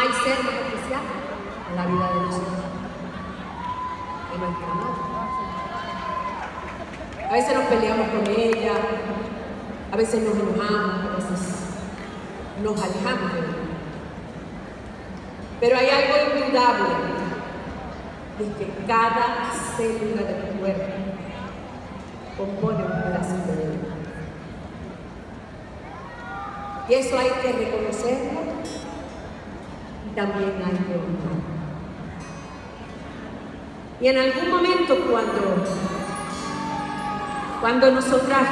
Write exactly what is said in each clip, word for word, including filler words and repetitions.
hay ser más especial en la vida de nosotros, de nuestra madre. A veces nos peleamos con ella, a veces nos enojamos, a veces nos alejamos de ella. Pero hay algo indudable, es que cada célula de tu cuerpo compone un pedacito de ella. Y eso hay que reconocerlo y también hay que honrarlo. Y en algún momento cuando, cuando nosotras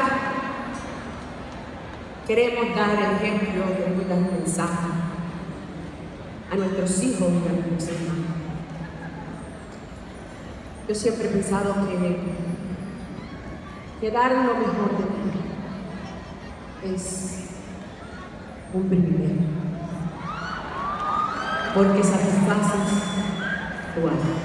queremos dar el ejemplo, queremos dar un mensaje a nuestros hijos y a nuestros hermanos, yo siempre he pensado que, que dar lo mejor de ti es un privilegio, porque satisfaces tu alma.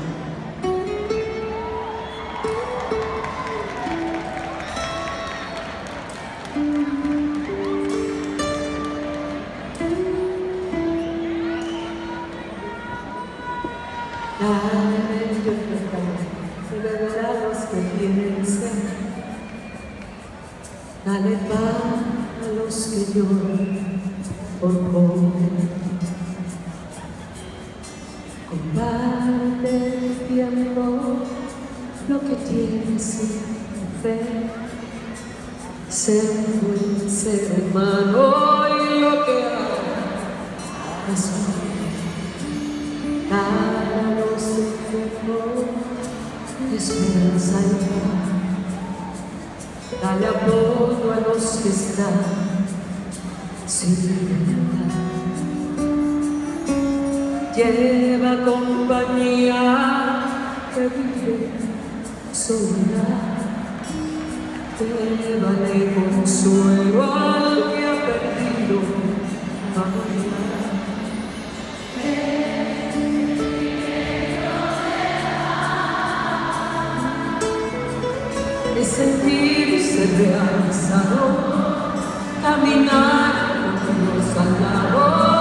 Dale, yo te daré a los que tienen sed. Dale pan a los que lloran por pobre. Comparte el tiempo, lo que tienes sin fe. Ser un buen ser hermano y lo que hagas. Dale a los enfermos esperanza y paz. Dale apoyo a los que están sin libertad. Lleva compañía que vive soledad. Llévale consuelo al que ha perdido amor. Es sentirse realizado, caminar con Dios al lado.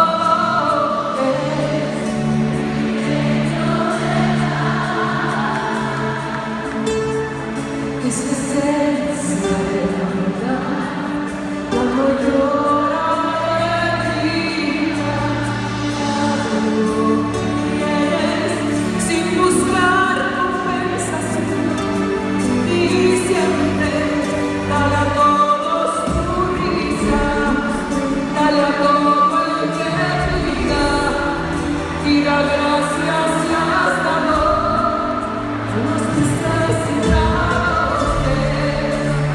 Es esencia de la verdad, cuando llora alegría, cuando quieres sin buscar compensación. Y siempre dale a todos tu risa, dale a todo el que diga, diga gracias y hasta luego a los necesitados de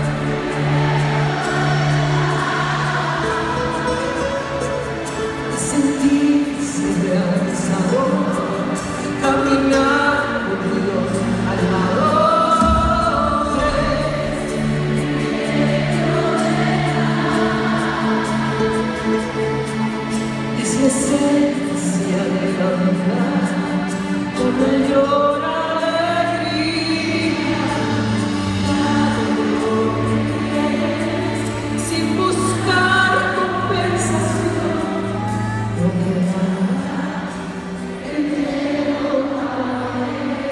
sentirse realizado, caminar con Dios al lado. Es la esencia de la vida, cuando llora alegría, cuando quieres sin buscar compensación, lo que da entero para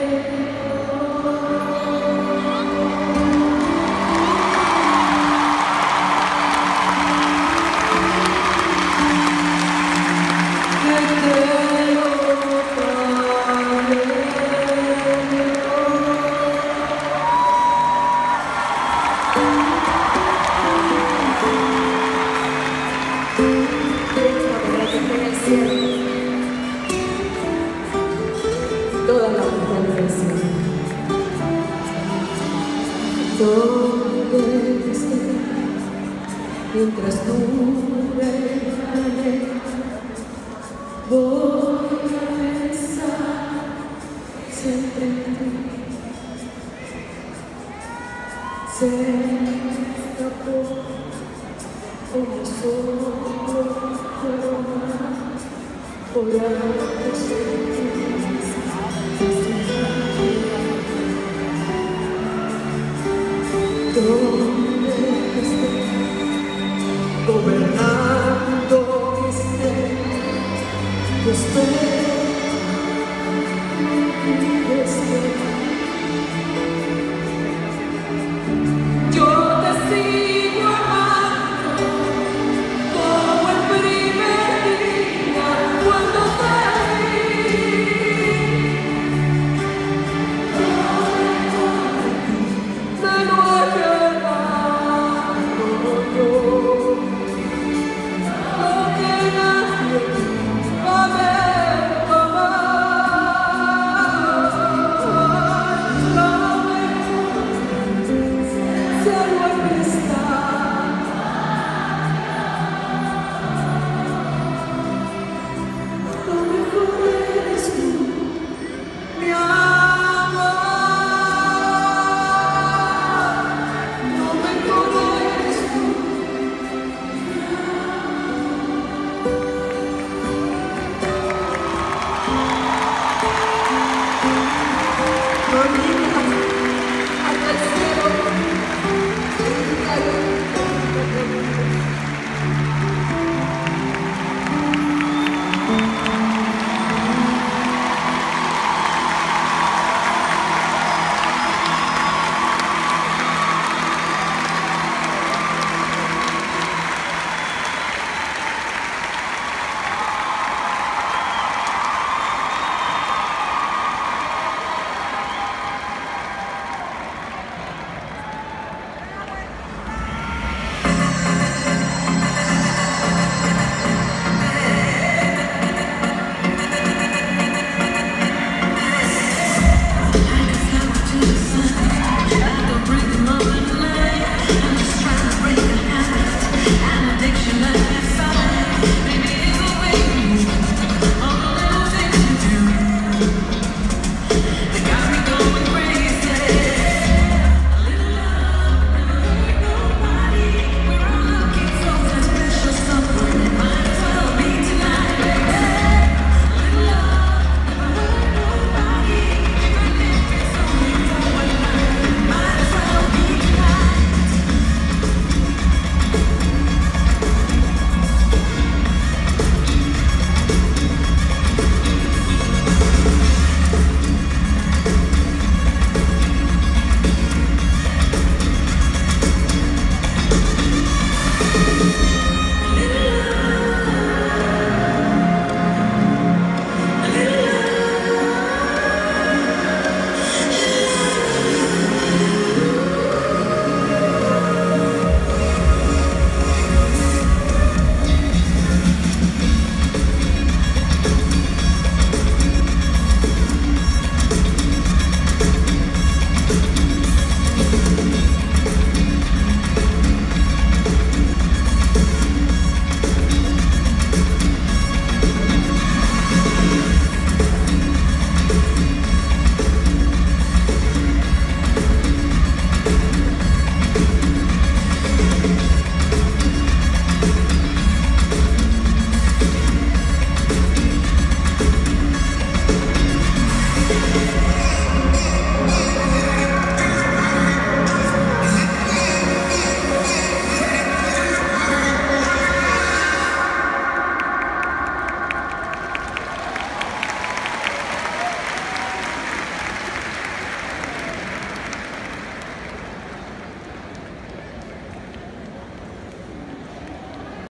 toda la fortaleza, donde esté, mientras tú reales, voy a pensar siempre en ti. Se escapó como solo por algo sentido. Donde esté, gobernando esté, Desperta, desperta.